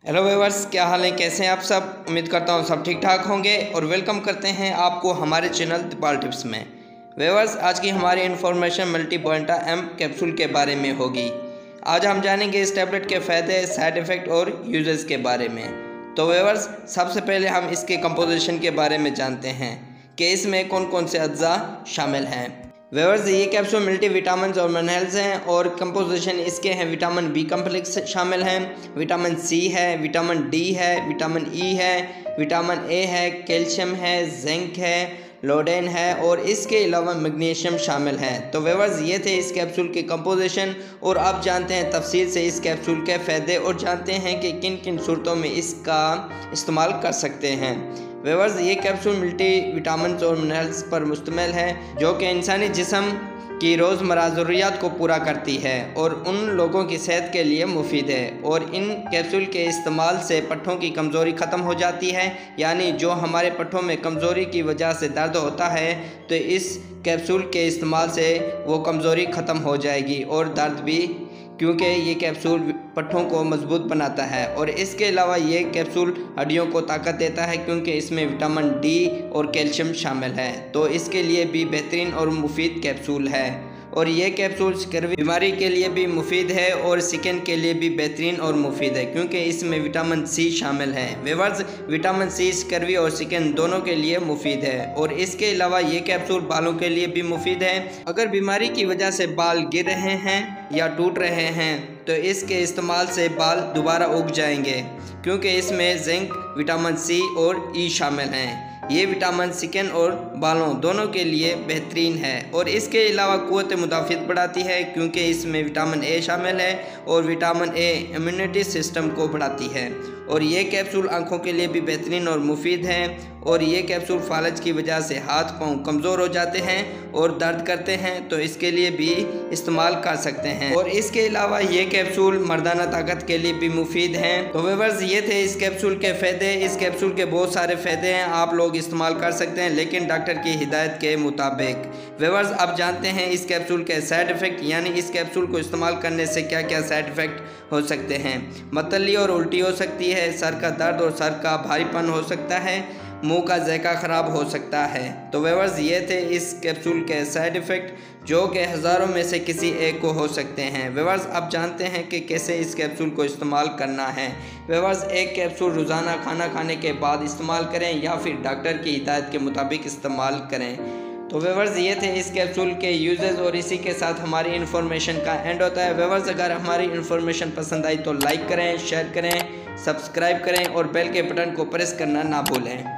Hello viewers, क्या हाल है, कैसे हैं आप सब। उम्मीद करता हूँ सब ठीक ठाक होंगे और वेलकम करते हैं आपको हमारे चैनल दीपाल टिप्स में। व्यूअर्स, आज की हमारी information Multibionta M capsule के बारे में होगी। आज हम जानेंगे इस टैबलेट के फ़ायदे, साइड इफ़ेक्ट और यूजेस के बारे में। तो व्यूअर्स, सबसे पहले हम इसके कंपोजिशन के बारे में जानते हैं कि इसमें कौन कौन से अज्जा शामिल हैं। व्यूअर्स, ये कैप्सूल मल्टी विटामिन और मिनरल्स हैं और कंपोजिशन इसके हैं। विटामिन बी कम्प्लेक्स शामिल हैं, विटामिन सी है, विटामिन डी है, विटामिन ई है, विटामिन ए है, कैल्शियम है, जिंक है, लोडेन है और इसके अलावा मैग्नीशियम शामिल है। तो व्यूअर्स, ये थे इस कैप्सूल के कंपोजिशन और अब जानते हैं तफसील से इस कैप्सूल के फ़ायदे और जानते हैं कि किन किन सूरतों में इसका इस्तेमाल कर सकते हैं। व्यूअर्स, ये कैप्सूल मल्टी विटामिन और मिनरल्स पर मुश्तमिल है जो कि इंसानी जिस्म की रोज़मर्रा ज़रूरियात को पूरा करती है और उन लोगों की सेहत के लिए मुफीद है। और इन कैप्सूल के इस्तेमाल से पट्ठों की कमज़ोरी ख़त्म हो जाती है, यानी जो हमारे पट्ठों में कमज़ोरी की वजह से दर्द होता है तो इस कैप्सूल के इस्तेमाल से वो कमज़ोरी ख़त्म हो जाएगी और दर्द भी, क्योंकि ये कैप्सूल पट्ठों को मजबूत बनाता है। और इसके अलावा ये कैप्सूल हड्डियों को ताकत देता है क्योंकि इसमें विटामिन डी और कैल्शियम शामिल है। तो इसके लिए भी बेहतरीन और मुफीद कैप्सूल है। और ये कैप्सूल स्कर्वी बीमारी के लिए भी मुफीद है और स्किन के लिए भी बेहतरीन और मुफीद है क्योंकि इसमें विटामिन सी शामिल है। व्यूअर्स, विटामिन सी स्कर्वी और स्किन दोनों के लिए मुफीद है। और इसके अलावा ये कैप्सूल बालों के लिए भी मुफीद है। अगर बीमारी की वजह से बाल गिर रहे हैं या टूट रहे हैं तो इसके इस्तेमाल से बाल दोबारा उग जाएंगे क्योंकि इसमें जिंक, विटामिन सी और ई शामिल हैं। ये विटामिन स्किन और बालों दोनों के लिए बेहतरीन है। और इसके अलावा क़ुव्वत मुदाफ़ियत बढ़ाती है क्योंकि इसमें विटामिन ए शामिल है और विटामिन ए इम्यूनिटी सिस्टम को बढ़ाती है। और ये कैप्सूल आँखों के लिए भी बेहतरीन और मुफीद है। और ये कैप्सूल फालज की वजह से हाथ पाँव कमज़ोर हो जाते हैं और दर्द करते हैं तो इसके लिए भी इस्तेमाल कर सकते हैं। और इसके अलावा ये कैप्सूल मर्दाना ताकत के लिए भी मुफीद हैं। तो व्यूअर्स, ये थे इस कैप्सूल के फ़ायदे। इस कैप्सूल के बहुत सारे फ़ायदे हैं, आप लोग इस्तेमाल कर सकते हैं लेकिन डॉक्टर की हिदायत के मुताबिक। व्यूअर्स, अब जानते हैं इस कैप्सूल के साइड इफ़ेक्ट, यानी इस कैप्सूल को इस्तेमाल करने से क्या क्या साइड इफ़ेक्ट हो सकते हैं। मतली और उल्टी हो सकती है, सर का दर्द और सर का भारीपन हो सकता है, मुंह का जायका ख़राब हो सकता है। तो व्यूअर्स, ये थे इस कैप्सूल के साइड इफ़ेक्ट जो कि हज़ारों में से किसी एक को हो सकते हैं। व्यूअर्स, अब जानते हैं कि कैसे इस कैप्सूल को इस्तेमाल करना है। व्यूअर्स, एक कैप्सूल रोज़ाना खाना खाने के बाद इस्तेमाल करें या फिर डॉक्टर की हिदायत के मुताबिक इस्तेमाल करें। तो व्यूअर्स, ये थे इस कैप्सूल के यूजेस और इसी के साथ हमारी इन्फॉर्मेशन का एंड होता है। व्यूअर्स, अगर हमारी इन्फॉर्मेशन पसंद आई तो लाइक करें, शेयर करें, सब्सक्राइब करें और बेल के बटन को प्रेस करना ना भूलें।